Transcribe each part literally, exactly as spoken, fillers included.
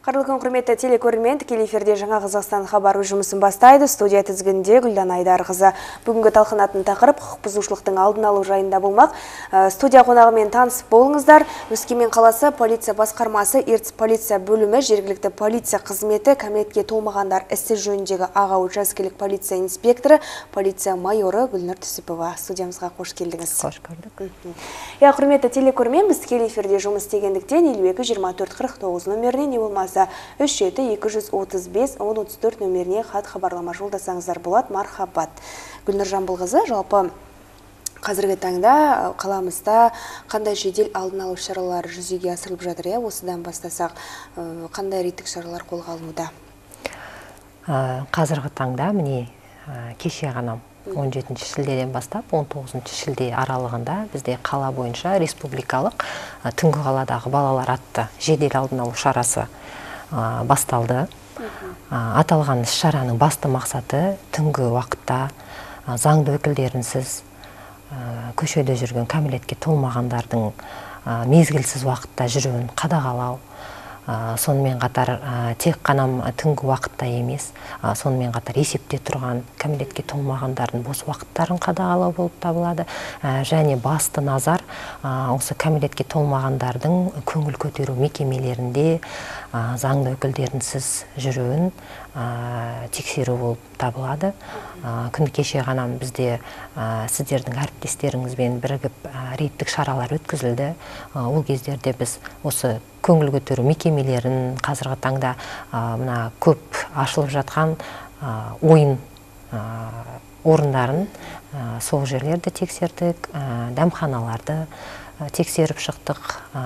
Қайырлы күн, құрметті телекөрермен, тікелей эфирде жаңа Қазақстан хабары жұмысын бастайды. Студия тізгінінде Гүлдан Айдарқызы. Бүгінгі талқынатын тақырып құқық бұзушылықтың алдын алу жайында болмақ. Студия қонағымен таныс болыңыздар. Өскемен қаласы полиция басқармасы, Ертіс полиция бөлімі, жергілікті полиция қызметі, кәмелетке толмағандар ісі жөніндегі аға учаскелік полиция инспекторы, полиция майоры Гүлнұр Түсіпова. Студиямызға қош келдіңіз. Қош көрдік. Я, құрметті телекөрермен, біз тікелей эфирде жұмыс істегендіктен елу екі жиырма төрт қырық тоғыз нөміріне, не болмаса үш жеті екі жүз отыз бес он отыз төрт нөміріне хат хабарлама жолдасаңыздар болады. Мархабат. Гүлнұр Жамбылқызы, жалпы қазіргі таңда қаламызда қандай жедел алдын алу шаралары жүзеге асырылып жатыр? Осыдан бастасақ, қандай рейдтік шаралар қолға алынуда? Қазіргі таңда міне кеше ғана он жетінші шілдеден бастап он тоғызыншы шілде аралығында бізде қала бойынша республикалық түнгі қаладағы балалар атты жедел алдын алу шарасы басталды. Аталған шараның басты мақсаты түнгі уақытта заңды өкілдерінсіз көшеде жүрген кәмелетке толмағандардың мезгілсіз уақытта жүруін қадағалау. Сонымен қатар тек қана түнгі уақытта емес, сонымен қатар есепте тұрған кәмелетке толмағандардың бос уақыттарын қадағалау болып табылады. Және басты назар осы кәмелетке толмағандардың көңіл көтеру мекемелерінде заңды өкілдерінсіз жүруін тексеру болып табылады. Күні кеше ғана бізде сіздердің әріптестеріңізбен бірігіп рейдтік шаралар өткізілді. Ол кездерде біз осы көңіл көтеру мекемелерін, қазіргі таңда мына көп ашылып жатқан ойын орындарын, сол жерлерді тексердік, дәмханаларды тексеріп шықтық.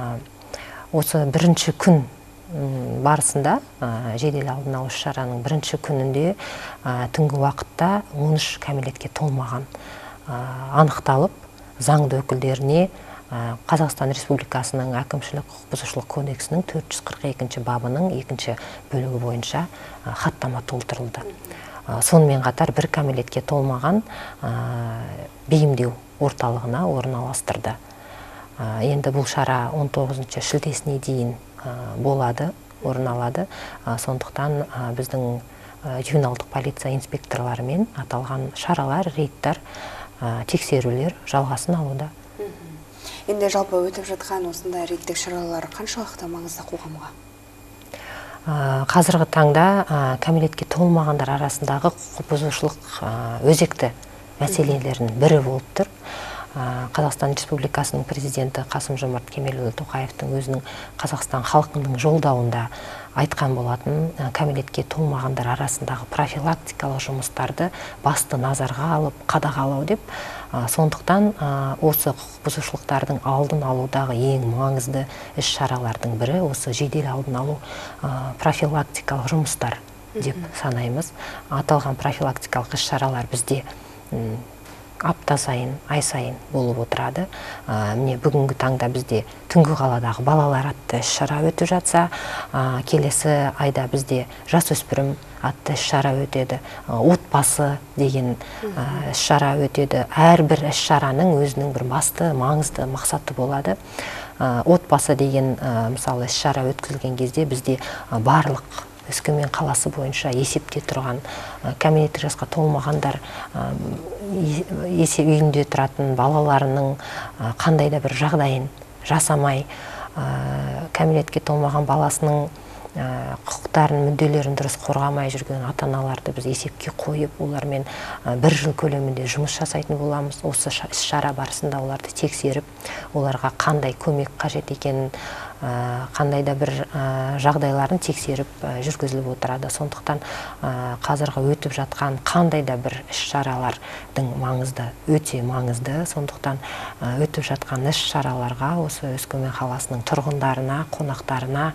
Осы бірінші күн барысында, жедел алдын алу шараның бірінші күнінде түнгі уақытта он үш кәмелетке толмаған анықталып, заңды өкілдеріне Қазақстан Республикасының әкімшілік құқық бұзушылық кодексінің төрт жүз қырық екінші бабының екінші бөлігі бойынша хаттама толтырылды. Сонымен қатар бір кәмелетке толмаған бейімдеу орталығына орналастырды. Енді бұл шара он тоғызыншы шілдесіне дейін болады, орын алады. Сондықтан біздің ювеналдық полиция инспекторларымен аталған шаралар, рейдтар, тексерулер жалғасын алуда. Енді жалпы өтіп жатқан осындай рейдтік шаралар қаншалықты маңызды қоғамға? Қазіргі таңда кәмелетке толмағандар арасындағы құқық бұзушылық өзекті мәселелерінің бірі болып тұр. Қазақстан Республикасының президенті Қасым-Жомарт Кемелұлы Тоқаевтың өзінің Қазақстан халқының жолдауында айтқан болатын, кәмелетке толмағандар арасындағы профилактикалық жұмыстарды басты назарға алып қадағалау деп. Сондықтан осы құқық бұзушылықтардың алдын алудағы ең маңызды іс-шаралардың бірі осы жедел алдын алу профилактикалық жұмыстар деп санаймыз. Аталған профилактикалық іс-шаралар бізде апта сайын, ай сайын болып отырады. Міне бүгінгі таңда бізде түнгі қаладағы балалар атты іс-шара өтіп жатса, келесі айда бізде жасөспірім атты іс-шара өтеді, отбасы деген іс-шара өтеді. Әрбір іс-шараның өзінің бір басты, маңызды мақсаты болады. Отбасы деген мысалы іс-шара өткізілген кезде бізде барлық Өскемен қаласы бойынша есепте тұрған кәмелеттік жасқа толмағандар үйінде тұратын балаларының қандай да бір жағдайын жасамай, кәмелетке толмаған баласының құқықтарын, мүдделерін дұрыс қорғамай жүрген ата-аналарды біз есепке қойып, олармен бір жыл көлемінде жұмыс жасайтын боламыз. Осы іс-шара барысында оларды тексеріп, оларға қандай көмек қажет екенін, қандай да бір жағдайларын тексеріп жүргізіліп отырады. Сондықтан қазіргі өтіп жатқан қандай да бір іс-шаралардың маңызды, өте маңызды. Сондықтан өтіп жатқан іс-шараларға осы Өскемен қаласының тұрғындарына, қонақтарына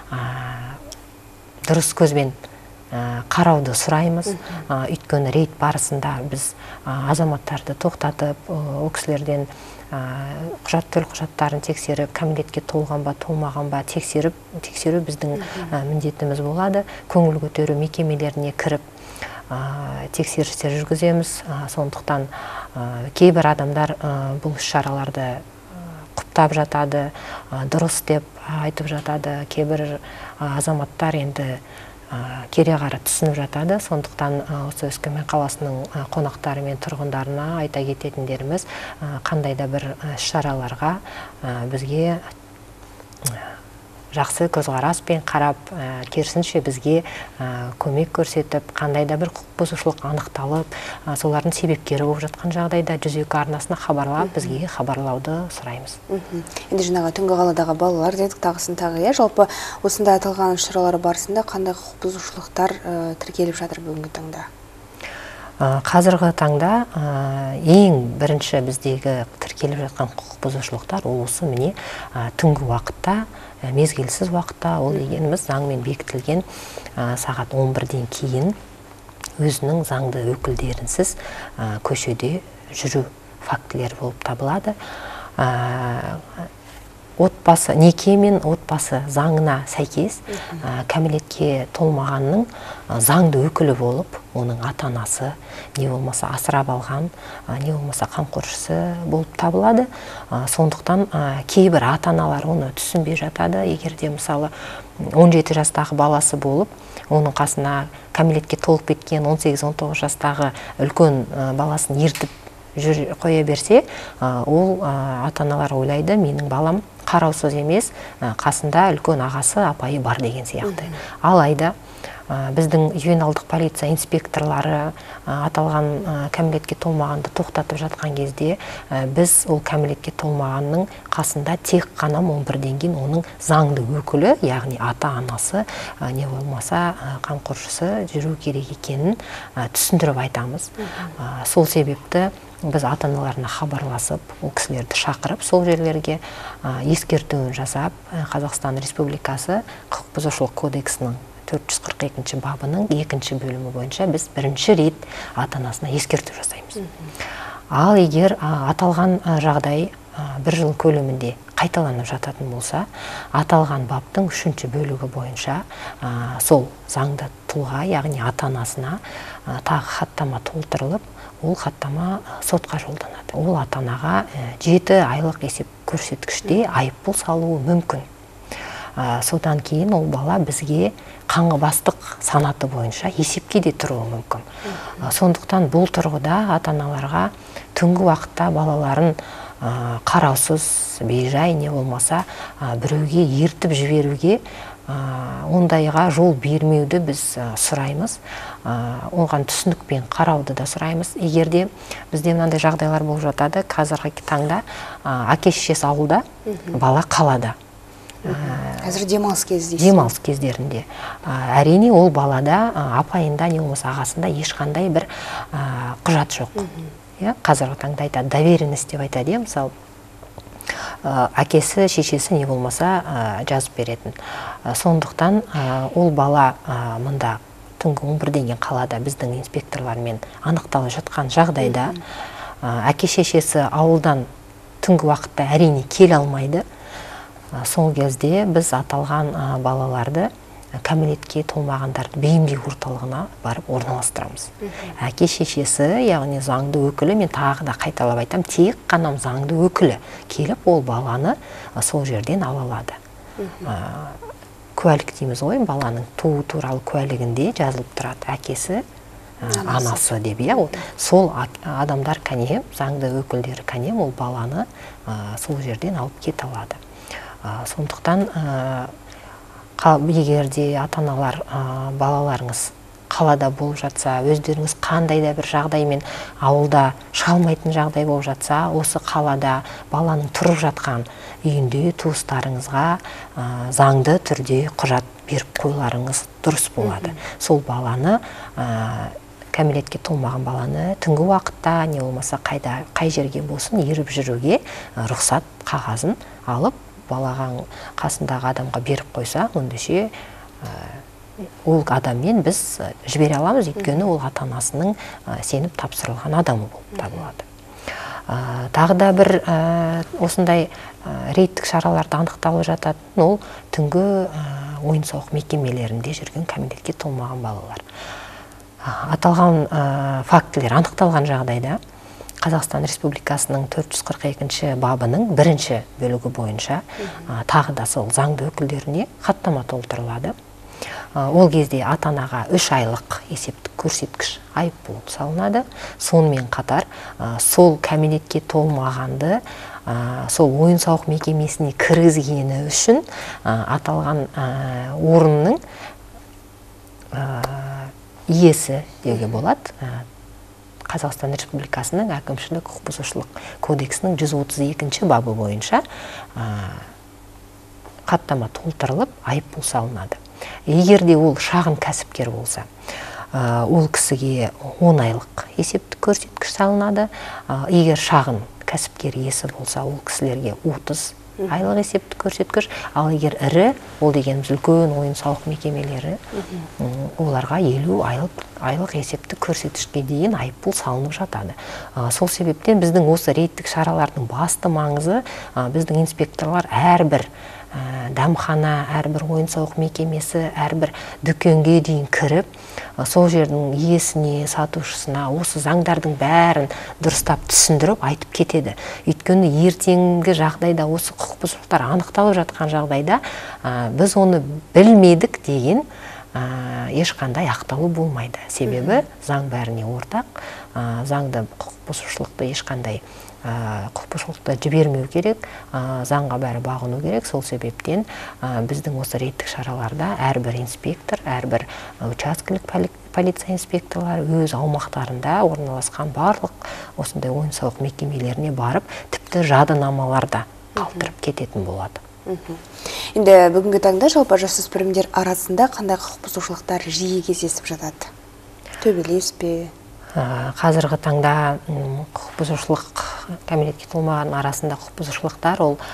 дұрыс көзбен қарауды сұраймыз. Өйткені рейд барысында біз азаматтарды тоқтатып, ол кісілерден құжат төл құжаттарын тексеріп, кәмелетке толған ба, толмаған ба тексеріп, тексеру біздің міндетіміз болады. Көңіл көтеру мекемелеріне кіріп тексерістер жүргіземіз. Сондықтан кейбір адамдар бұл шараларды құптап жатады, дұрыс деп айтып жатады. Кейбір азаматтар енді кереғары түсініп жатады. Сондықтан осы Өскемен қаласының қонақтары мен тұрғындарына айта кететіндеріміз, қандай да бір іс-шараларға бізге жақсы көзқараспен қарап, керісінше бізге көмек көрсетіп, қандай да бір құқық бұзушылық анықталып, солардың себепкері болып жатқан жағдайда жүз екі арнасына хабарлап, бізге хабарлауды сұраймыз. Енді жаңағы түнгі қаладағы балалар дедік, тағысын тағы, иә, жалпы осындай аталған шаралар барысында қандай құқық бұзушылықтар тіркеліп жатыр бүгінгі таңда? Қазіргі таңда ең бірінші біздегі тіркеліп жатқан құқық бұзушылықтар ол осы міне түнгі уақытта, мезгілсіз уақытта, ол дегеніміз заңмен бекітілген сағат он бірден кейін өзінің заңды өкілдерінсіз көшеде жүру фактілері болып табылады. Отбасы, неке мен отбасы заңына сәйкес кәмелетке толмағанның заңды өкілі болып, оның ата-анасы, не болмаса асырап алған, не болмаса қамқоршысы болып табылады. Сондықтан кейбір ата-аналар оны түсінбей жатады. Егер де мысалы он жеті жастағы баласы болып, оның қасына кәмелетке толып кеткен он сегіз он тоғыз жастағы үлкен баласын ертіп жүр қоя берсе, ол ата-аналар ойлайды, менің балам қараусыз емес, қасында үлкен ағасы, апайы бар деген сияқты. Алайда біздің ювеналдық полиция инспекторлары аталған кәмелетке толмағанды тоқтатып жатқан кезде, біз ол кәмелетке толмағанның қасында тек қана он бірден кейін оның заңды өкілі, яғни ата-анасы, не болмаса қамқоршысы жүру керек екенін түсіндіріп айтамыз. Сол себепті біз ата-аналарына хабарласып, ол кісілерді шақырып, сол жерлерге ескертуін жасап, Қазақстан Республикасы құқық бұзушылық кодексінің төрт жүз қырық екінші бабының екінші бөлімі бойынша біз бірінші рет ата-анасына ескерту жасаймыз. Ал егер аталған жағдай бір жыл көлемінде қайталанып жататын болса, аталған баптың үшінші бөлігі бойынша сол заңды тұлға, яғни ата-анасына тағы хаттама толтырылып, ол хаттама сотқа жолданады. Ол ата-анаға жеті айлық есеп көрсеткіште айыппұл салуы мүмкін. Содан кейін ол бала бізге қаңғыбастық санаты бойынша есепке де тұруы мүмкін. Сондықтан бұл тұрғыда ата-аналарға түнгі уақытта балаларын қараусыз, бейжай, не болмаса біреуге ертіп жіберуге ондайға жол бермеуді біз сұраймыз. Оған түсінікпен қарауды да сұраймыз. Егер де бізде мынандай жағдайлар болып жатады, қазіргі таңда әке-шешесі ауылда, бала қалада. Қазір демалыс кездесіз. Демалыс кездерінде. Әрине ол балада, апайында, не болмаса ағасында ешқандай бір құжат жоқ. Қазіргі таңда айтады, доверенность деп айтады, мысалы, әкесі, шешесі не болмаса жазып беретін. Сондықтан ол бала мұнда түнгі он бірден кейін қалада біздің инспекторлармен анықталып жатқан жағдайда әке-шешесі ауылдан түнгі уақытта әрине келе алмайды. Сол кезде біз аталған балаларды кәмелетке толмағандарды бейімдеу орталығына барып орналастырамыз. Әке-шешесі, яғни заңды өкілі, мен тағы да қайталап айтам, тек қана заңды өкілі келіп ол баланы сол жерден ала алады. Куәлік дейміз ғой, баланың туу туралы куәлігінде жазылып тұрады әкесі, анасы деп. Сол адамдар кәне, заңды өкілдері кәне, ол баланы сол жерден алып кете алады. Сондықтан егер де ата-аналар балаларыңыз қалада болып жатса, өздеріңіз қандай да бір жағдаймен ауылда шығалмайтын жағдай болып жатса, осы қалада баланың тұрып жатқан үйінде туыстарыңызға заңды түрде құжат беріп қойларыңыз дұрыс болады. Сол баланы, кәмелетке толмаған баланы түнгі уақытта, не болмаса қай жерге болсын еріп жүруге рұқсат қағазын алып, балаған қасындағы адамға беріп қойса, өндеше ол адаммен біз жібере аламыз, өйткені ол ата-анасының сеніп тапсырылған адамы болып табылады. Тағы да бір осындай рейдтік шараларды анықталып жататын, ол түнгі ойын-сауық мекемелерінде жүрген кәмелетке толмаған балалар. Аталған фактілер анықталған жағдайда Қазақстан Республикасының төрт жүз қырық екінші бабының бірінші бөлігі бойынша тағы да сол заңды өкілдеріне хаттама толтырылады. Ол кезде ата-анаға үш айлық есептік көрсеткіш айыппұл салынады. Сонымен қатар сол кәмелетке толмағанды сол ойын-сауық мекемесіне кіргізгені үшін аталған орынның иесі деуге болады. Қазақстан Республикасының әкімшілік құқық бұзушылық кодексінің жүз отыз екінші бабы бойынша хаттама толтырылып айыппұл салынады. Егер де ол шағын кәсіпкер болса, ол кісіге он айлық есептік көрсеткіш салынады. Егер шағын кәсіпкер иесі болса, ол кісілерге отыз айлық есептік көрсеткіш, ал егер ірі, ол дегеніміз үлкен ойын-сауық мекемелері, оларға елу айлық есептік көрсеткішке дейін айыппұл салынып жатады. Сол себептен біздің осы рейдтік шаралардың басты маңызы, біздің инспекторлар әрбір дәмхана, әрбір ойын-сауық мекемесі, әрбір дүкенге дейін кіріп, сол жердің иесіне, сатушысына осы заңдардың бәрін дұрыстап түсіндіріп айтып кетеді. Өйткені ертеңгі жағдайда осы құқық бұзушылықтар анықталып жатқан жағдайда біз оны білмедік деген ешқандай ақталу болмайды. Себебі заң бәріне ортақ, заңды құқық бұзушылықты ешқандай құқық бұзушылықты жібермеу керек, заңға бәрі бағыну керек. Сол себептен біздің осы рейдтік шараларда әрбір инспектор, әрбір учаскелік полиция инспекторлары өз аумақтарында орналасқан барлық осындай ойын-сауық мекемелеріне барып, тіпті жадынамаларда қалдырып кететін болады. Енді бүгінгі таңда жалпы жасөспірімдер арасында қандай құқық бұзушылықтар жиі кездесіп жатады? Төбелес пе? Қазіргі таңда құқық бұзушылық, кәмелетке толмаған арасында құқық бұзушылықтар ол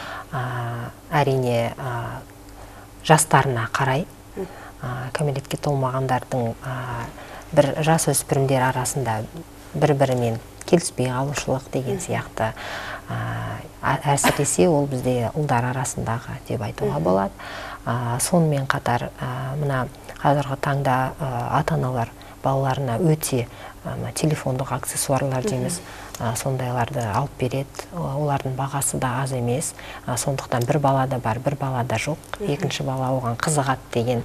әрине жастарына қарай. Кәмелетке толмағандардың бір жасөспірімдер арасында бір-бірімен келіспей қалушылық деген сияқты, әсіресе ол бізде ұлдар арасындағы деп айтуға болады. Сонымен қатар мына қазіргі таңда ата-аналар балаларына өте телефондық аксессуарлар дейміз, сондайларды алып береді. Олардың бағасы да аз емес. Сондықтан бір балада бар, бір балада жоқ. Екінші бала оған қызығады деген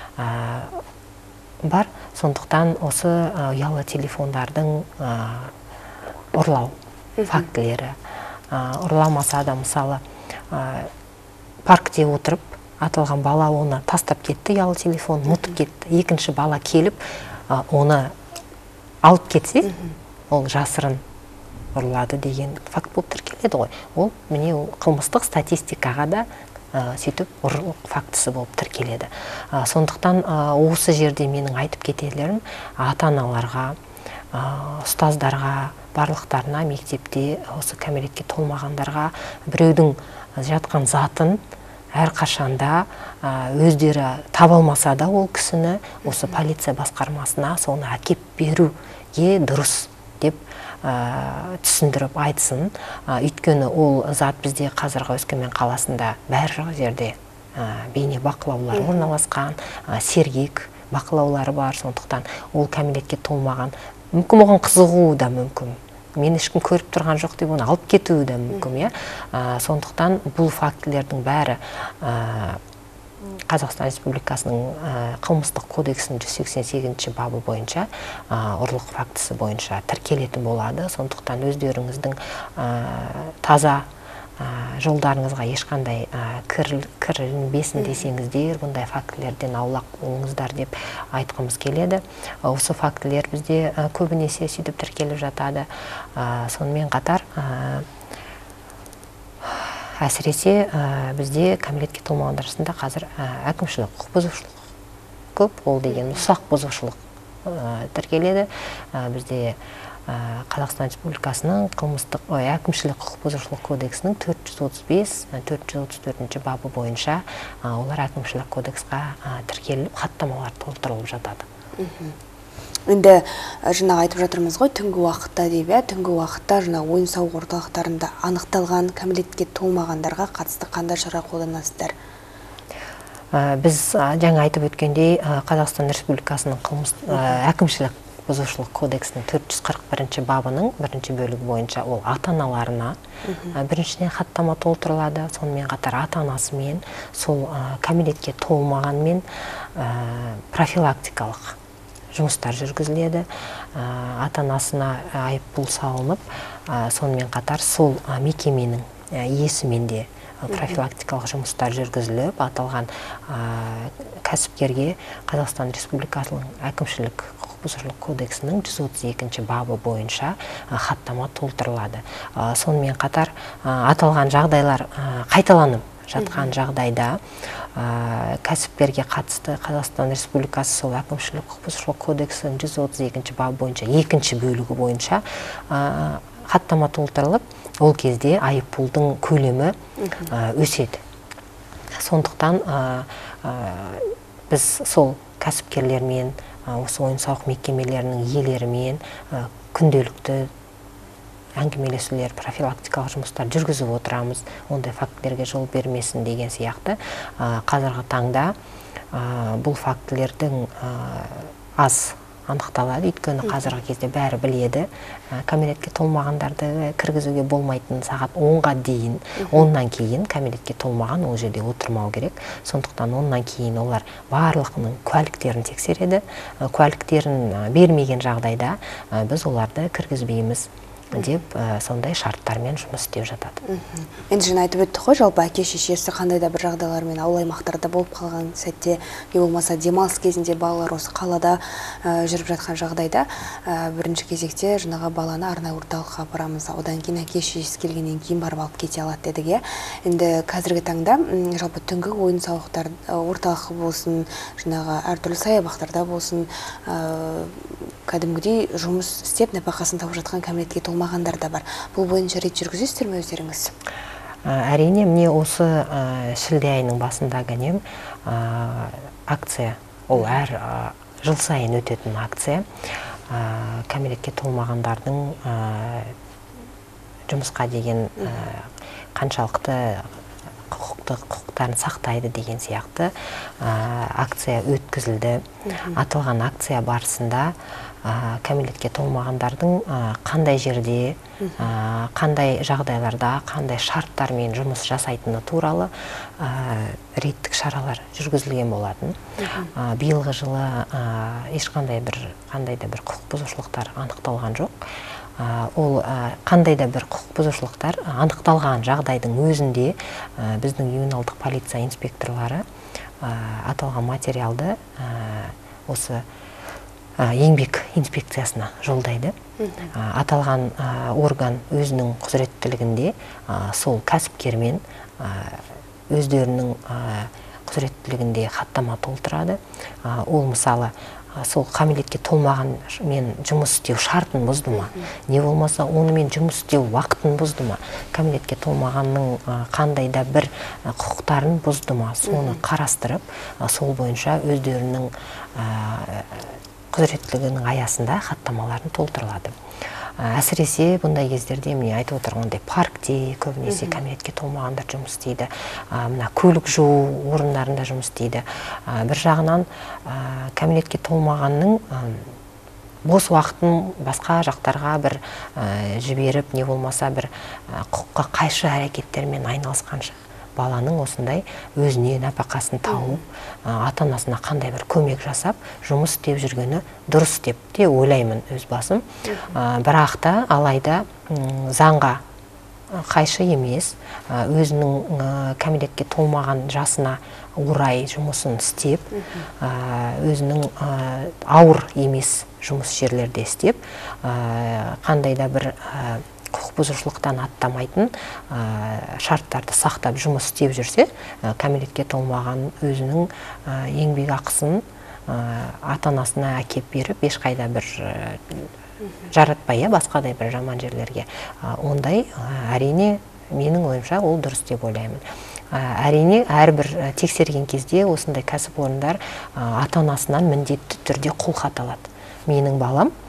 бар. Сондықтан осы ұялы телефондардың ұрлау фактілері. Ұрламаса да, мысалы, паркте отырып, аталған бала оны тастап кетті, ұялы телефон, ұмытып кетті. Екінші бала келіп, оны алып кетсе, ол жасырын ұрлады деген факт болып тіркеледі ғой. Ол міне қылмыстық статистикаға да сөйтіп ұрлық фактісі болып тіркеледі. Сондықтан осы жерде менің айтып кетерлерім ата-аналарға, ұстаздарға, барлықтарына мектепте осы кәмелетке толмағандарға біреудің жатқан затын әрқашанда өздері таба алмаса да ол кісіні осы полиция басқармасына соны әкеп беруге дұрыс деп түсіндіріп айтсын. Өйткені ол зат бізде қазіргі Өскемен қаласында бәр жерде бейне бақылаулар орналасқан, сергек бақылаулары бар. Сондықтан ол кәмелетке толмаған, мүмкін оған қызығуы да мүмкін. Мен ешкім көріп тұрған жоқ деп оны алып кетуі де мүмкін. Сондықтан бұл фактілердің бәрі Қазақстан Республикасының қылмыстық кодексінің жүз сексен сегізінші бабы бойынша, ұрлық фактісі бойынша тіркелетін болады. Сондықтан өздеріңіздің таза жолдарыңызға ешқандай кірілінбесін десеңіздер, бұндай фактілерден аулақ болыңыздар деп айтқымыз келеді. Осы фактілер бізде көбінесе сөйтіп тіркеліп жатады. Сонымен қатар әсіресе бізде кәмелетке толмағандар арасында қазір әкімшілік құқық бұзушылық көп, ол деген ұсақ бұзушылық тіркеледі. Бізде Қазақстан Республикасының қылмыстық әкімшілік құқық бұзушылық кодексінің төрт жүз отыз бес төрт жүз отыз төртінші бабы бойынша олар әкімшілік кодексқа тіркеліп, хаттамалар толтырылып жатады. Енді жаңа айтып жатырмыз ғой, түнгі уақытта деп, түнгі уақытта жаңа ойын-сауық орталықтарында анықталған кәмелетке толмағандарға қатысты қандай шара қолданасыздар? Біз жаңа айтып өткендей Қазақстан Республикасының әкімшілік бұзушылық кодексінің төрт жүз қырық бірінші бабының бірінші бөлігі бойынша ол ата-аналарына біріншіден хаттама толтырылады, сонымен қатар ата-анасымен сол кәмелетке толмағанмен профилактикалық жұмыстар жүргізіледі. Ата-анасына айыппұл салынып, сонымен қатар сол мекеменің иесімен де профилактикалық жұмыстар жүргізіліп, аталған кәсіпкерге Қазақстан Республикасының әкімшілік құқық бұзушылық кодексінің жүз отыз екінші бабы бойынша хаттама толтырылады. Сонымен қатар аталған жағдайлар қайталанып жатқан жағдайда кәсіпкерге қатысты Қазақстан Республикасы сол әкімшілік құқық бұзушылық кодексінің жүз отыз екінші бабы бойынша екінші бөлігі бойынша хаттама толтырылып, ол кезде айыппұлдың көлемі өседі. Сондықтан біз сол кәсіпкерлермен, осы ойын-сауық мекемелерінің иелерімен күнделікті әңгімелесулер, профилактикалық жұмыстар жүргізіп отырамыз. Ондай фактілерге жол бермесін деген сияқты. Қазіргі таңда бұл фактілердің аз анықталады, өйткені қазіргі кезде бәрі біледі. Кәмелетке толмағандарды кіргізуге болмайтын сағат онға дейін, оннан кейін кәмелетке толмаған ол жерде отырмау керек. Сондықтан оннан кейін олар барлығының куәліктерін тексереді. Куәліктерін бермеген жағдайда біз оларды кіргізбейміз деп сондай шарттармен жұмыс істеп жатады. Енді жаңа айтып өтті ғой, жалпы әке шешесі қандай да бір жағдайлармен ауыл аймақтарда болып қалған сәтте, не болмаса демалыс кезінде балалар осы қалада жүріп жатқан жағдайда бірінші кезекте жаңағы баланы арнайы орталыққа апарамыз, одан кейін әке шешесі келгеннен кейін барып алып кете алады дедік. Енді қазіргі таңда жалпы түнгі ойын сауықтар орталығы болсын, жаңағы әртүрлі саябақтарда болсын, кәдімгідей жұмыс істеп нәпақасын тауып жатқан кәмелетке толмағандар да бар. Бұл бойынша рейд жүргізесіздер ме өздеріңіз? Әрине, міне осы шілде айының басындағы нем акция, ол әр жыл сайын өтетін акция. Кәмелетке толмағандардың жұмысқа деген қаншалықты құқықтарын сақтайды деген сияқты акция өткізілді. Аталған акция барысында кәмелетке толмағандардың қандай жерде, қандай жағдайларда, қандай шарттармен жұмыс жасайтыны туралы рейдтік шаралар жүргізілген болатын. Биылғы жылы ешқандай бір қандай да бір құқық бұзушылықтар анықталған жоқ. Ол қандай да бір құқық бұзушылықтар анықталған жағдайдың өзінде біздің ювеналдық полиция инспекторлары аталған материалды осы еңбек инспекциясына жолдайды. Аталған орган өзінің құзыреттілігінде сол кәсіпкермен өздерінің құзыреттілігінде хаттама толтырады. Ол мысалы сол кәмелетке толмаған мен жұмыс істеу шартын бұзды ма, не болмаса онымен жұмыс істеу уақытын бұзды ма, кәмелетке толмағанның қандай да бір құқықтарын бұзды ма, соны қарастырып, сол бойынша өздерінің құзыреттілігінің аясында хаттамаларын толтырылады. Әсіресе бұндай кездерде міне айтып отырғандай паркте көбінесе кәмелетке толмағандар жұмыс істейді, мына көлік жуу орындарында жұмыс істейді. Бір жағынан кәмелетке толмағанның бос уақытын басқа жақтарға бір жіберіп, не болмаса бір құқыққа қайшы әрекеттермен айналысқанша баланың осындай өзіне нәпақасын тауып, ата-анасына қандай бір көмек жасап, жұмыс істеп жүргені дұрыс деп те ойлаймын өз басым. Бірақ та алайда заңға қайшы емес, өзінің кәмелетке толмаған жасына орай жұмысын істеп, өзінің ауыр емес жұмыс жерлерде істеп, қандай да бір құқық бұзушылықтан аттамайтын шарттарды сақтап жұмыс істеп жүрсе, кәмелетке толмаған өзінің еңбек ақысын ата-анасына әкеп беріп, ешқайда бір жаратпай, басқадай бір жаман жерлерге. Ондай әрине менің ойымша ол дұрыс деп ойлаймын. Әрине әрбір тексерген кезде осындай кәсіпорындар ата-анасынан міндетті түрде қолхат алады. Менің балам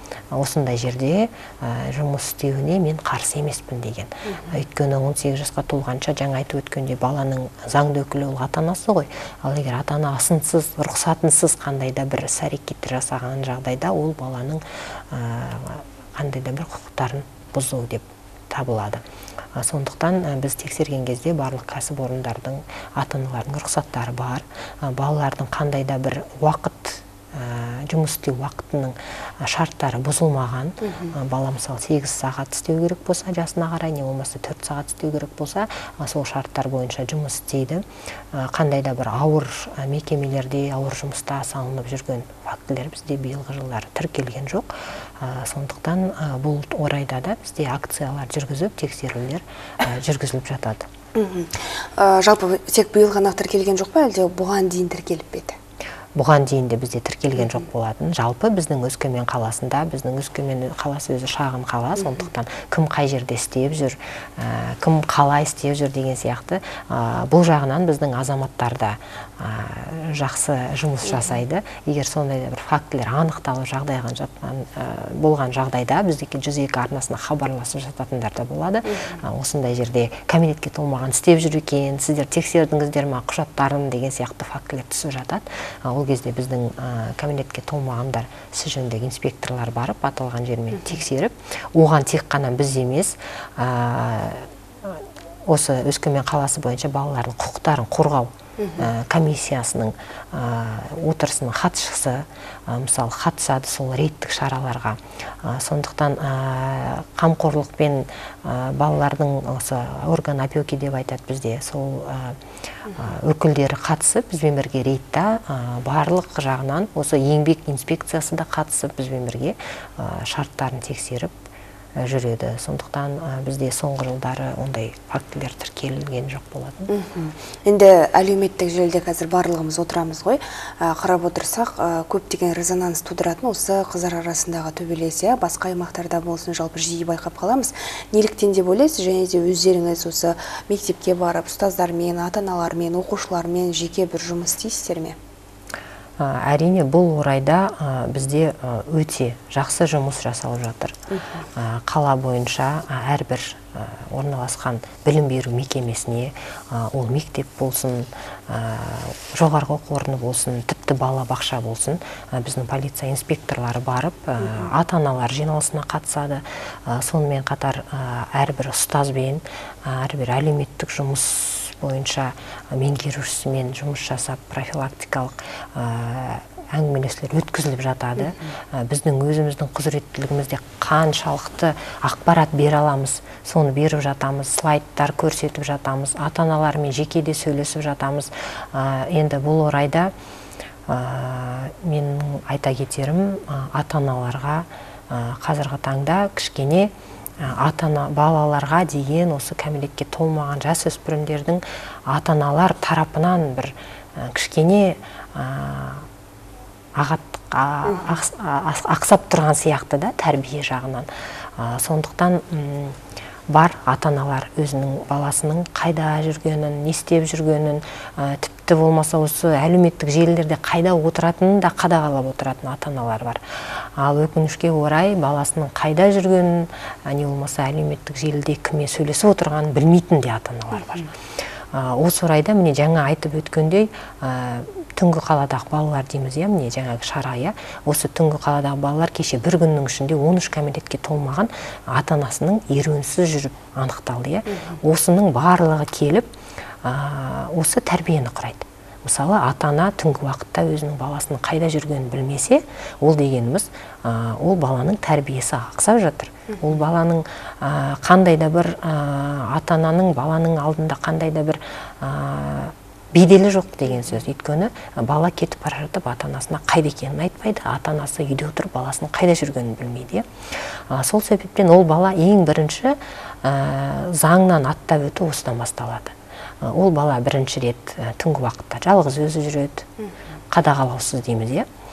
осындай жерде жұмыс істеуіне мен қарсы емеспін деген. Өйткені он сегіз жасқа толғанша жаңа айтып өткенде баланың заңды өкілі ол ата-анасы ғой. Ал егер ата-ана асынсыз, рұқсатынсыз қандай да бір іс-әрекеттер жасаған жағдайда ол баланың қандай да бір құқықтарын бұзу деп табылады. Сондықтан біз тексерген кезде барлық кәсіпорындардың ата-аналардың рұқсаттары бар. Балалардың қандай да бір уақыт жұмыс істеу уақытының шарттары бұзылмаған. Бала мысалы сегіз сағат істеу керек болса, жасына қарай, не болмаса төрт сағат істеу керек болса, сол шарттар бойынша жұмыс істейді. Қандай да бір ауыр мекемелерде, ауыр жұмыста салынып жүрген фактілер бізде биылғы жылдары тіркелген жоқ. Сондықтан бұл орайда да бізде акциялар жүргізіп, тексерулер жүргізіліп жатады. Жалпы тек биыл ғана тіркелген жоқ па, әлде бұған дейін тіркеліп пе еді? Бұған дейін де бізде тіркелген жоқ болатын. Жалпы біздің Өскемен қаласында, біздің Өскемен қаласы өзі шағын қала, сондықтан кім қай жерде істеп жүр, кім қалай істеп жүр деген сияқты. Бұл жағынан біздің азаматтар да жақсы жұмыс жасайды. Егер сондай бір фактілер анықталып жағдайған жатқан болған жағдайда біздегі жүз екі арнасына хабарласып жататындар да болады. Осындай жерде кәмелетке толмаған істеп жүр екен, сіздер тексердіңіздер ме құжаттарын деген сияқты фактілер түсіп жатады. Ол кезде біздің кәмелетке толмағандар ісі жөніндегі инспекторлар барып аталған жермен тексеріп, оған тек қана біз емес, осы Өскемен қаласы бойынша балалардың құқықтарын қорғау комиссиясының отырысының хатшысы мысалы қатысады сол рейдтік шараларға. Сондықтан қамқорлықпен балалардың осы орган опеки деп айтады бізде, сол өкілдері қатысып бізбен бірге рейдта барлық жағынан осы еңбек инспекциясы да қатысып бізбен бірге шарттарын тексеріп жүреді. Сондықтан бізде соңғы жылдары ондай фактілер тіркелген жоқ болады. Енді әлеуметтік желіде қазір барлығымыз отырамыз ғой. Қарап отырсақ, көптеген резонанс тудыратын осы қыздар арасындағы төбелес, басқа аймақтарда болсын, жалпы жиі байқап қаламыз. Неліктен деп ойлайсыз, және де өздеріңіз осы мектепке барып, ұстаздармен, ата-аналармен, оқушылармен жеке бір жұмыс істейсіздер ме? Әрине, бұл орайда бізде өте жақсы жұмыс жасалып жатыр. Қала бойынша әрбір орналасқан білім беру мекемесіне, ол мектеп болсын, жоғарғы оқу орны болсын, тіпті бала бақша болсын, біздің полиция инспекторлары барып, ата-аналар жиналысына қатысады. Сонымен қатар әрбір ұстазбен, әрбір әлеуметтік жұмыс бойынша меңгерушісімен жұмыс жасап, профилактикалық әңгімелесулер өткізіліп жатады. Біздің өзіміздің құзыреттілігімізде қаншалықты ақпарат бере аламыз, соны беріп жатамыз, слайдтар көрсетіп жатамыз, ата-аналармен жекеде сөйлесіп жатамыз. Енді бұл орайда мен айта кетерім, ата-аналарға қазіргі таңда кішкене ата-ана балаларға деген осы кәмелетке толмаған жасөспірімдердің ата-аналар тарапынан бір кішкене ақсап тұрған сияқты да тәрбие жағынан. Сондықтан бар ата-аналар өзінің баласының қайда жүргенін, не істеп жүргенін, тіпті болмаса осы әлеуметтік желілерде қайда отыратынын да қадағалап отыратын ата-аналар бар. Ал өкінішке орай баласының қайда жүргенін, не болмаса әлеуметтік желіде кіммен сөйлесіп отырғанын білмейтін де ата-аналар бар. Осы орайда міне жаңа айтып өткендей, түнгі қаладағы балалар дейміз, міне жаңағы шара, осы түнгі қаладағы балалар кеше бір күннің ішінде он үш кәмелетке толмаған ата-анасының еруінсіз жүріп анықталды. Осының барлығы келіп, осы тәрбиені құрайды. Мысалы, ата-ана түнгі уақытта өзінің баласының қайда жүргенін білмесе, ол дегеніміз, ол баланың тәрбиесі ақсап жатыр. Ол баланың қандай да бір ата-ананың баланың алдында қандай да бір беделі жоқ деген сөз. Өйткені бала кетіп бара жатып ата-анасына қайда екенін айтпайды, ата-анасы үйде отырып баласының қайда жүргенін білмейді. Сол себептен ол бала ең бірінші заңнан аттап өту осыдан басталады. Ол бала бірінші рет түнгі уақытта жалғыз өзі жүреді, қадағалаусыз дейміз.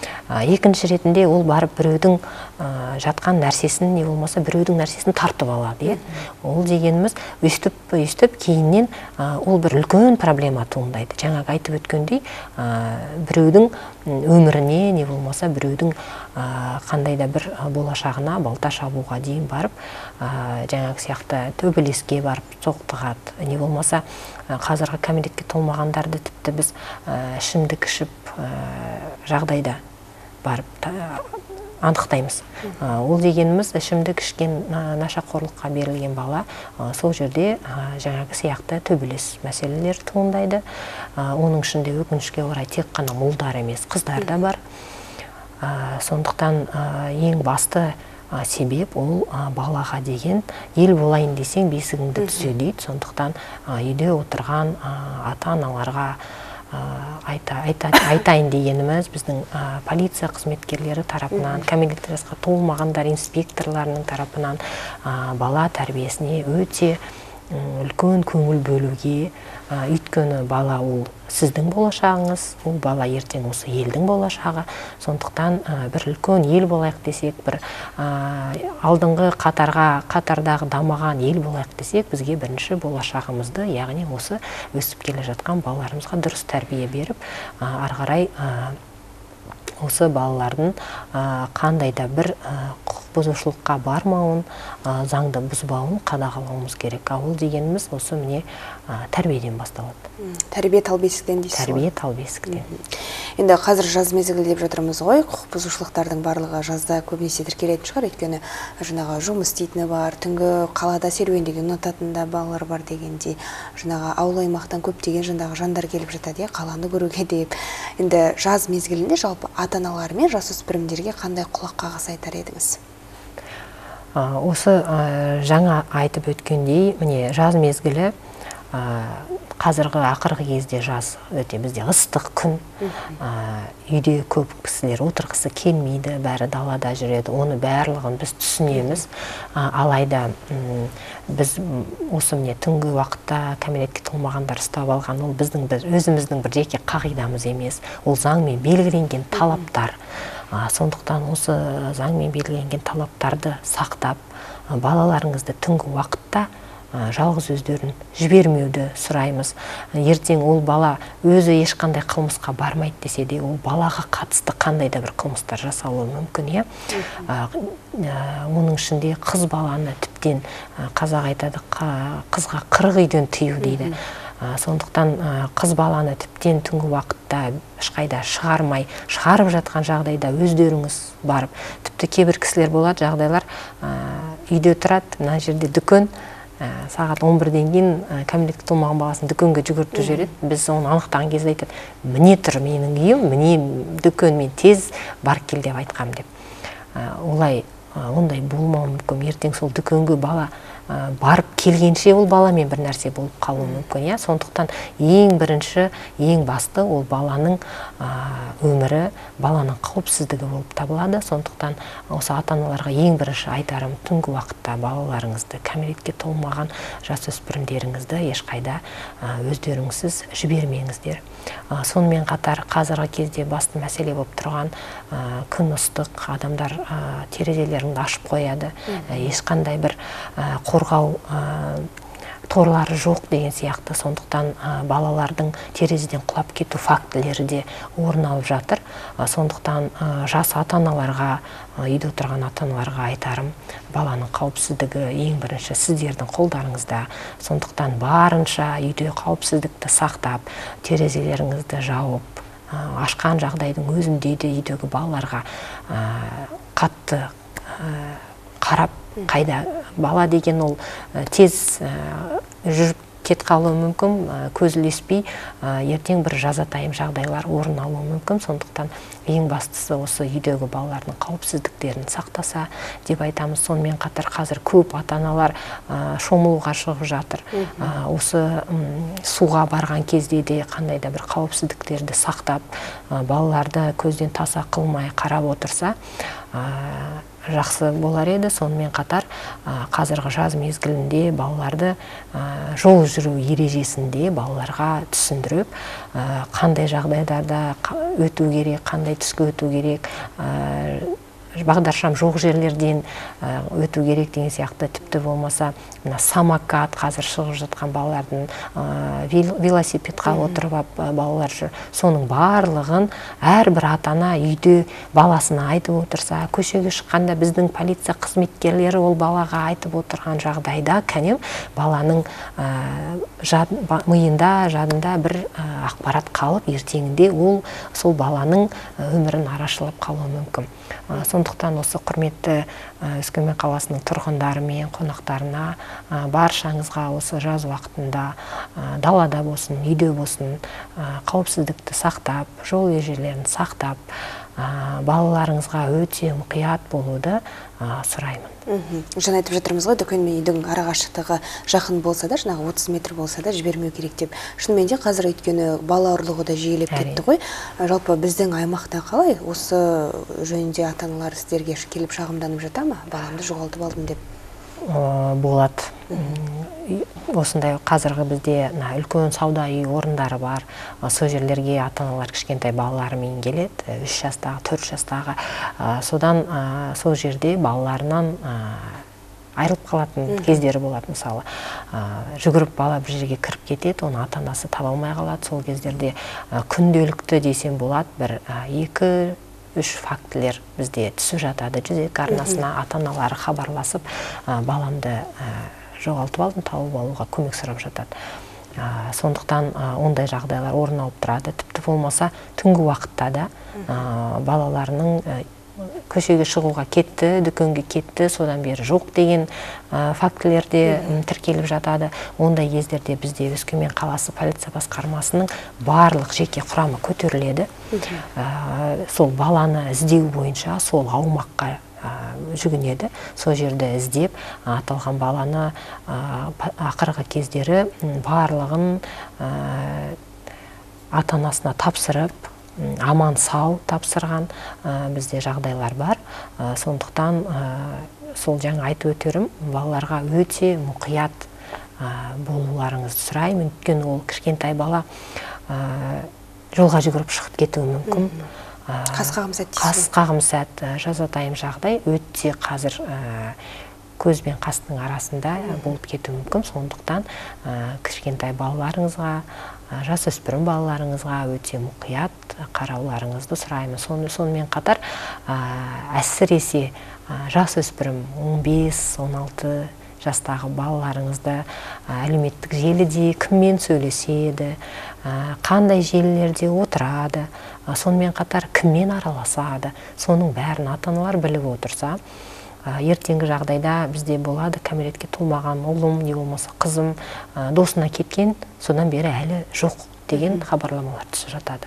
Екінші ретінде ол барып біреудің жатқан нәрсесін, не болмаса біреудің нәрсесін тартып алады. Ол дегеніміз өстіп өстіп кейіннен ол бір үлкен проблема туындайды. Жаңағы айтып өткендей, біреудің өміріне, не болмаса біреудің қандай да бір болашағына балта шабуға дейін барып, жаңағы сияқты төбелеске барып соқтығады. Не болмаса қазіргі кәмелетке толмағандарды тіпті біз ішімдік ішіп жағдайда барып анықтаймыз. Ол дегеніміз ішімдік ішкен нашақорлыққа берілген бала сол жерде жаңағы сияқты төбелес мәселелер туындайды. Оның ішінде өкінішке орай тек қана ұлдар емес, қыздар да бар. Сондықтан ең басты себеп ол балаға деген ел болайын десең бесігіңді түзе дейді. Сондықтан үйде отырған ата-аналарға айтайын дегеніміз біздің полиция қызметкерлері тарапынан, кәмелетке жасқа толмағандар инспекторларының тарапынан бала тәрбиесіне өте үлкен көңіл бөлуге, өйткені бала ол сіздің болашағыңыз, ол бала ертең осы елдің болашағы. Сондықтан бір үлкен ел болайық десек, бір алдыңғы қатарға, қатардағы дамыған ел болайық десек, бізге бірінші болашағымызды, яғни осы өсіп келе жатқан балаларымызға дұрыс тәрбие беріп, ары қарай осы балалардың қандай да бір құқық бұзушылыққа бармауын, заңды бұзбауын қадағалауымыз керек. Ол дегеніміз осы міне тәрбиеден басталады. Тәрбие тал бесіктен дейсіз ғой? Тәрбие тал бесіктен. Енді қазір жаз мезгілі деп жатырмыз ғой, құқық бұзушылықтардың барлығы жазда көбінесе тіркелетін шығар, өйткені жаңағы жұмыс істейтіні бар, түнгі қалада серуендеуді ұнататын да балалар бар дегендей, жаңағы ауыл аймақтан көптеген жаңағы жандар келіп жатады, қаланы көруге деп. Енді жаз мезгілінде жалпы ата-аналар мен жасөспірімдерге қандай құлақ қағыс айтар едіңіз? Осы жаңа айтып өткендей, міне жаз мезгілі қазіргі ақырғы кезде жаз өте бізде ыстық күн, үйде көп кісілер отырғысы келмейді, бәрі далада жүреді, оны барлығын біз түсінеміз. Алайда біз осы міне түнгі уақытта кәмелетке толмағандар ұстап алған, ол біздің өзіміздің бір жеке қағидамыз емес, ол заңмен белгіленген талаптар. Сондықтан осы заңмен белгіленген талаптарды сақтап, балаларыңызды түнгі уақытта жалғыз өздерін жібермеуді сұраймыз. Ертең ол бала өзі ешқандай қылмысқа бармайды десе де, ол балаға қатысты қандай да бір қылмыстар жасалуы мүмкін. Оның ішінде қыз баланы тіптен қазақ айтады, қызға қырық үйден тыю дейді. Сондықтан қыз баланы тіптен түнгі уақытта ешқайда шығармай, шығарып жатқан жағдайда өздеріңіз барып, тіпті кейбір кісілер болады, жағдайлар үйде тұрады, мына жерде дүкен, сағат он бірден кейін кәмелетке толмаған баласын дүкенге жүгіртіп жібереді. Біз оны анықтаған кезде айтады, міне тұр менің үйім, міне дүкен, мен тез барып кел деп айтқам деп. Олай, ондай болмауы мүмкін. Ертең сол дүкенге бала барып келгенше ол баламен бір нәрсе болып қалуы мүмкін. Сондықтан ең бірінші, ең басты ол баланың өмірі, баланың қауіпсіздігі болып табылады. Сондықтан осы ата-аналарға ең бірінші айтарым, түнгі уақытта балаларыңызды, кәмелетке толмаған жасөспірімдеріңізді ешқайда өздеріңізсіз жібермеңіздер. Сонымен қатар қазіргі кезде басты мәселе болып тұрған күн ыстық, адамдар терезелерін ашып қояды, ешқандай бір қорғау торлары жоқ деген сияқты. Сондықтан балалардың терезеден құлап кету фактілері де орын алып жатыр. Сондықтан жас ата-аналарға, үйде отырған ата-аналарға айтарым, баланың қауіпсіздігі ең бірінші сіздердің қолдарыңызда. Сондықтан барынша үйде қауіпсіздікті сақтап, терезелеріңізді жауып, ашқан жағдайдың өзінде де үйдегі балаларға қатты қарап, қайда бала деген ол тез жүріп кет қалуы мүмкін, көз ілеспей, ертең бір жазатайым жағдайлар орын алуы мүмкін. Сондықтан ең бастысы осы үйдегі балалардың қауіпсіздіктерін сақтаса деп айтамыз. Сонымен қатар қазір көп ата-аналар шомылуға шығып жатыр. Осы суға барған кезде де қандай да бір қауіпсіздіктерді сақтап, балаларды көзден таса қылмай қарап отырса, жақсы болар еді. Сонымен қатар қазіргі жаз мезгілінде балаларды жол жүру ережесінде балаларға түсіндіріп, қандай жағдайларда өту керек, қандай түске өту керек, бағдаршам жоқ жерлерден өту керек деген сияқты, тіпті болмаса самокат, қазір шығып жатқан балалардың велосипедқа отырып балалар жүр, соның барлығын әрбір ата-ана үйде баласына айтып отырса, көшеге шыққанда біздің полиция қызметкерлері ол балаға айтып отырған жағдайда кәнем баланың миында, жадында бір ақпарат қалып, ертеңінде ол сол баланың өмірін арашылап қалуы мүмкін. Сондықтан осы құрметті Өскемен қаласының тұрғындары мен қонақтарына баршаңызға осы жаз уақытында далада болсын, үйде болсын, қауіпсіздікті сақтап, жол ережелерін сақтап, балаларыңызға өте мұқият болуды сұраймын. Жаңа айтып жатырмыз ғой, дүкен мен үйдің арақашықтығы жақын болса да, жаңағы отыз метр болса да жібермеу керек деп. Шынымен де қазір өйткені бала ұрлығы да жиілеп кетті ғой. Жалпы біздің аймақта қалай? Осы жөнінде ата-аналар сіздерге келіп шағымданып жата ма? Баламды жоғалтып алдым деп. Болады. Осындай қазіргі бізде үлкен сауда үй орындары бар. Сол жерлерге ата-аналар кішкентай балаларымен келеді, үш жастағы, төрт жастағы. Содан сол жерде балаларынан айырылып қалатын кездері болады. Мысалы, жүгіріп бала бір жерге кіріп кетеді, оны ата-анасы таба алмай қалады. Сол кездерде күнделікті десем болады, бір екі үш фактілер бізде түсіп жатады. жүз екі арнасына ата-аналары хабарласып, баламды жоғалтып алдым, тауып алуға көмек сұрап жатады. Сондықтан ондай жағдайлар орын алып тұрады. Тіпті болмаса түнгі уақытта да балаларының көшеге шығуға кетті, дүкенге кетті, содан бері жоқ деген фактілерде тіркеліп жатады. Ондай кездерде бізде Өскемен қаласы полиция басқармасының барлық жеке құрамы көтеріледі. Сол баланы іздеу бойынша сол аумаққа жүгінеді. Сол жерді іздеп, аталған баланы ақырғы кездері барлығын ата-анасына тапсырып, аман сау тапсырған бізде жағдайлар бар. Сондықтан сол жаңа айтып өтерім, балаларға өте мұқият болуларыңызды сұраймын. Өйткені ол кішкентай бала жолға жүгіріп шығып кетуі мүмкін. Қас-қағым сәт. Қас-қағым сәт, жазатайым жағдай өте қазір көз бен қастың арасында болып кетуі мүмкін. Сондықтан кішкентай балаларыңызға, жасөспірім балаларыңызға өте мұқият қарауларыңызды сұраймын. Сонымен қатар әсіресе жасөспірім он бес он алты жастағы балаларыңызды әлеуметтік желіде кіммен сөйлеседі, қандай желілерде отырады, сонымен қатар кіммен араласады, соның бәрін ата-аналар біліп отырса, ертеңгі жағдайда бізде болады, кәмелетке толмаған ұлым, не болмаса қызым досына кеткен, содан бері әлі жоқ деген хабарламалар түсіп жатады.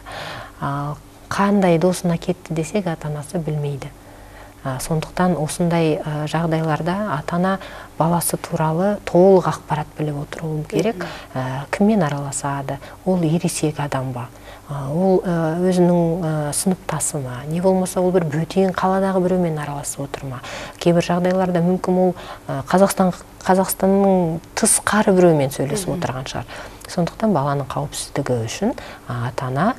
Қандай досына кетті десек, ата-анасы білмейді. Сондықтан осындай жағдайларда ата-ана баласы туралы толық ақпарат біліп отыруы керек. Кіммен араласады, ол ересек адам ба, ол өзінің сыныптасы ма, не болмаса ол бір бөтен қаладағы біреумен араласып отыр ма. Кейбір жағдайларда мүмкін ол Қазақстанның тысқары біреумен сөйлесіп отырған шығар. Сондықтан баланың қауіпсіздігі үшін ата-ана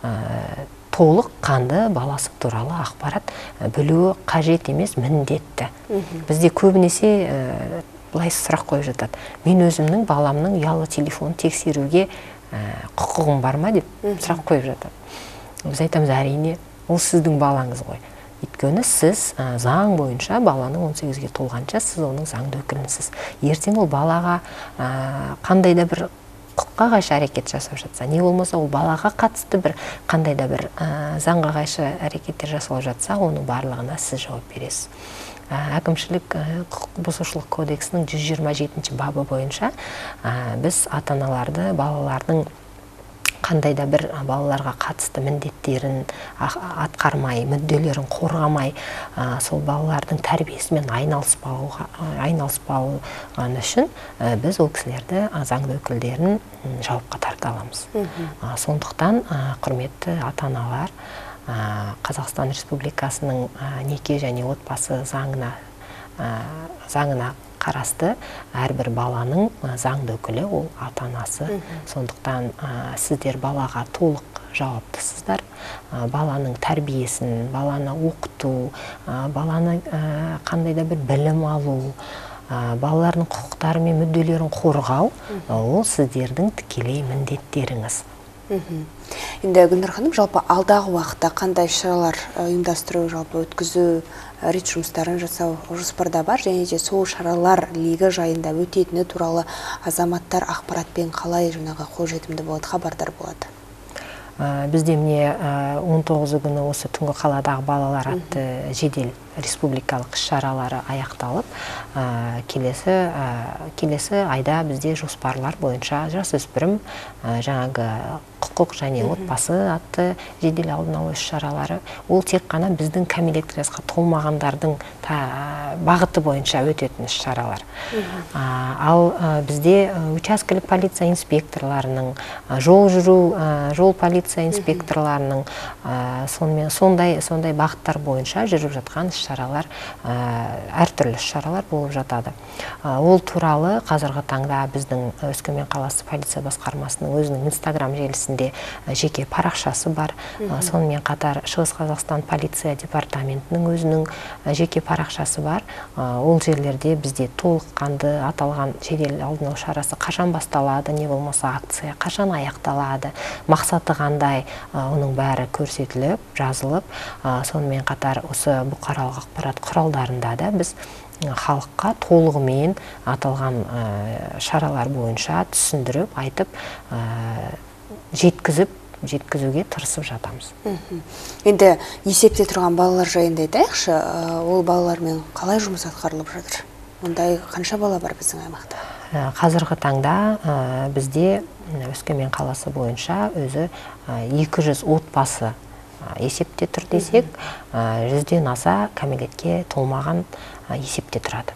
толық қанды баласы туралы ақпарат білуі қажет емес, міндетті. Бізде көбінесе былай сұрақ қойып жатады. Мен өзімнің баламның ұялы телефон тексеруге құқығым бар ма деп сұрақ қойып жатады. Біз айтамыз, әрине, ол сіздің балаңыз ғой. Өйткені сіз заң бойынша баланың он сегізге толғанша сіз оның заңды өкілісіз. Ертең ол балаға қандай да бір құқыққа қайшы әрекет жасап жатса, не болмаса ол балаға қатысты бір қандай да бір заңға қайшы әрекеттер жасалып жатса, оның барлығына сіз жауап бересіз. Әкімшілік құқық бұзушылық кодексінің жүз жиырма жетінші бабы бойынша біз ата-аналарды балалардың қандай да бір балаларға қатысты міндеттерін атқармай, мүдделерін қорғамай, сол балалардың тәрбиесімен айналыспауы үшін біз ол кісілерді, заңды өкілдерін жауапқа тарта аламыз. Сондықтан құрметті ата-аналар, Қазақстан Республикасының неке және отбасы заңына заңына қарасты әрбір баланың заңды өкілі ол ата-анасы. Сондықтан сіздер балаға толық жауаптысыздар. Баланың тәрбиесін, баланы оқыту, баланы қандай да бір білім алу, балалардың құқықтары мен мүдделерін қорғау, ол сіздердің тікелей міндеттеріңіз. Енді Гүлнұр ханым, жалпы алдағы уақытта қандай шаралар ұйымдастыру, жалпы өткізу, рет жұмыстарын жасау жоспарда бар, және де сол шаралар легі жайында өтетіні туралы азаматтар ақпаратпен қалай жаңағы қолжетімді болады, хабардар болады? Бізде міне он тоғызы күні осы түнгі қаладағы балалар атты жедел республикалық шаралары аяқталып, келесі келесі айда бізде жоспарлар бойынша жасөспірім жаңағы құқық және отбасы атты жедел алдын алу іс-шаралары. Ол тек қана біздің кәмелеттік жасқа толмағандардың бағыты бойынша өтетін іс-шаралар. Ал бізде учаскелік полиция инспекторларының, жол жүру, жол полиция инспекторларының сонымен сондай сондай бағыттар бойынша жүріп жатқан іс-шаралар, әртүрлі іс-шаралар болып жатады. Ол туралы қазіргі таңда біздің Өскемен қаласы полиция басқармасының өзінің Инстаграм желісінде жеке парақшасы бар. Сонымен қатар Шығыс Қазақстан полиция департаментінің өзінің жеке парақшасы бар. Ол жерлерде бізде толыққанды аталған жедел алдын алу шарасы қашан басталады, не болмаса акция қашан аяқталады, мақсаты қандай, оның бәрі көрсетіліп, жазылып, сонымен қатар осы бұқаралық ақпарат құралдарында да біз халыққа толығымен аталған шаралар бойынша түсіндіріп, айтып, жеткізіп, жеткізуге тырысып жатамыз. Енді есепте тұрған балалар жайында айтайықшы, ол балалармен қалай жұмыс атқарылып жатыр? Ондай қанша бала бар біздің аймақта? Қазіргі таңда бізде Өскемен қаласы бойынша өзі екі жүз отбасы есепте тұр десек, жүзден аса кәмелетке толмаған есепте тұрады.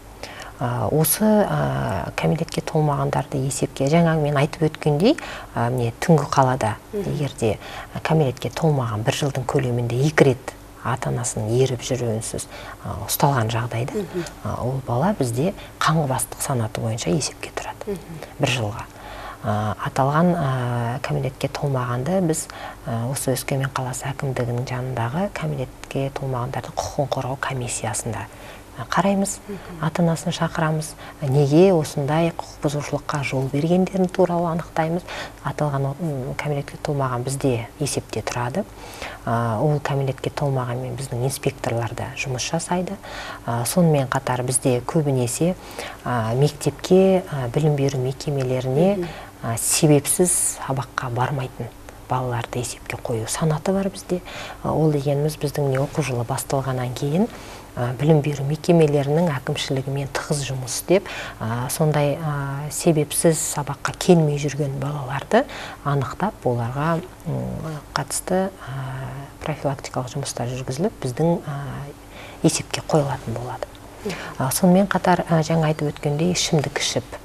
Осы кәмелетке толмағандарды есепке, жаңа мен айтып өткендей, түнгі қалада егерде кәмелетке толмаған бір жылдың көлемінде екі рет ата-анасының еріп жүруінсіз ұсталған жағдайда, ол бала бізде қаңғыбастық санаты бойынша есепке тұрады бір жылға. Аталған кәмелетке толмағанды біз осы Өскемен қаласы әкімдігінің жанындағы кәмелетке толмағандардың құқығын қорғау комиссиясында қараймыз, ата-анасын шақырамыз, неге осындай құқық бұзушылыққа жол бергендерін туралы анықтаймыз. Аталған кәмелетке толмаған бізде есепте тұрады. Ол кәмелетке толмағанмен біздің инспекторларда жұмыс жасайды. Сонымен қатар бізде көбінесе мектепке, білім беру мекемелеріне себепсіз сабаққа бармайтын балаларды есепке қою санаты бар бізде. Ол дегеніміз біздің оқу жылы басталғаннан кейін білім беру мекемелерінің әкімшілігімен тығыз жұмыс істеп, сондай себепсіз сабаққа келмей жүрген балаларды анықтап, оларға қатысты профилактикалық жұмыстар жүргізіліп, біздің есепке қойылатын болады. Сонымен қатар жаңа айтып өткендей ішімдік ішіп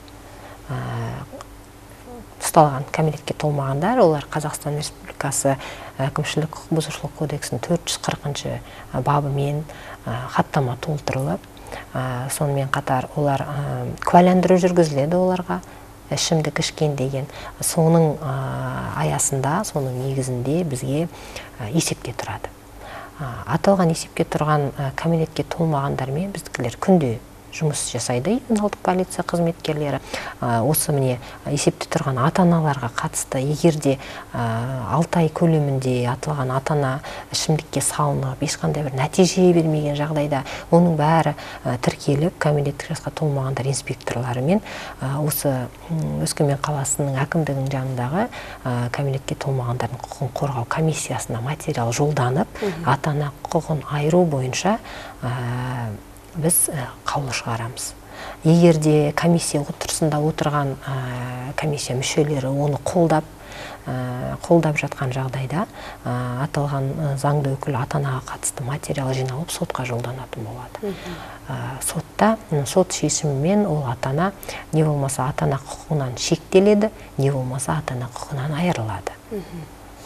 ұсталған кәмелетке толмағандар, олар Қазақстан Республикасы әкімшілік құқық бұзушылық кодексінің төрт жүз қырқыншы бабымен хаттама толтырылып, сонымен қатар олар куәландыру жүргізіледі оларға ішімдік ішкен деген. Соның аясында, соның негізінде бізге есепке тұрады. Аталған есепке тұрған кәмелетке толмағандармен біздікілер күнде жұмыс жасайды, ювеналдық полиция қызметкерлері. Осы міне есепте тұрған ата-аналарға қатысты, егерде алты ай көлемінде атылған ата-ана ішімдікке салынып, ешқандай бір нәтиже бермеген жағдайда, оның бәрі тіркеліп, кәмелеттік жасқа толмағандар инспекторларымен осы Өскемен қаласының әкімдігінің жанындағы кәмелетке толмағандардың құқығын қорғау комиссиясына материал жолданып, ата-ана құқығын айыру бойынша біз қаулы шығарамыз. Егерде комиссия отырысында отырған комиссия мүшелері оны қолдап, қолдап жатқан жағдайда, аталған заңды өкіл ата-анаға қатысты материал жиналып сотқа жолданатын болады. Сотта, сот шешімімен ол ата-ана не болмаса ата-ана құқығынан шектеледі, не болмаса ата-ана құқығынан айырылады.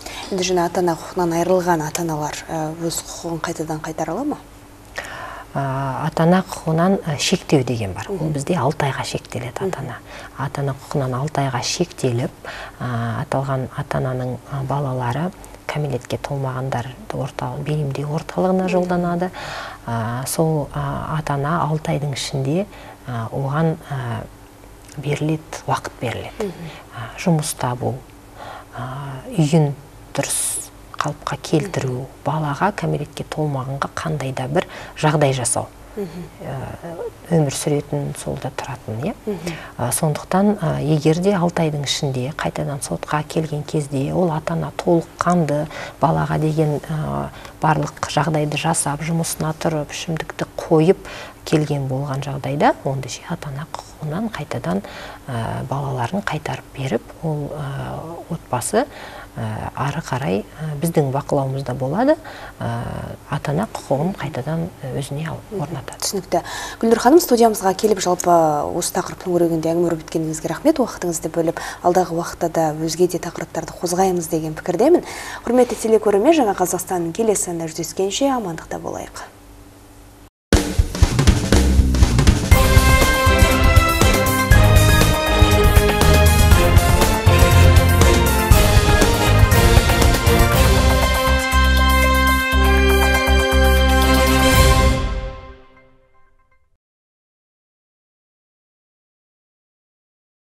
Енді жаңа ата-ана құқығынан айырылған ата-аналар өз құқығын қайтадан қайтара ала ма? Ата-ана құқығынан шектеу деген бар. Ол бізде алты айға шектеледі ата-ана. Ата-ана құқығынан алты айға шектеліп, аталған ата-ананың балалары кәмелетке толмағандар бейімдеу орталығына жолданады. Сол ата-ана алты айдың ішінде оған беріледі, уақыт беріледі. Жұмыс табу, үйін дұрыс қалыпқа келтіру, балаға кәмелетке толмағанға қандай да бір жағдай жасау. Өмір сүретін, солда тұратын. Сондықтан егерде алты айдың ішінде қайтадан сотқа келген кезде ол ата-ана толыққанды балаға деген барлық жағдайды жасап, жұмысына тұрып, ішімдікті қойып келген болған жағдайда, онда ше ата-ана құқығынан қайтадан балаларын қайтарып беріп, ол отбасы ары қарай біздің бақылауымызда болады, ата-ана құқығын қайтадан өзіне орнатады. Түсінікті. Гүлнұр ханым, студиямызға келіп жалпы осы тақырып төңірегінде әңгіме өрбіткеніңізге рахмет, уақытыңызды бөліп, алдағы уақытта да өзге де тақырыптарды қозғаймыз деген пікірдемін. Құрметті телекөрермен, жаңа Қазақстанның келесі санында жүздескенше амандықта болайық.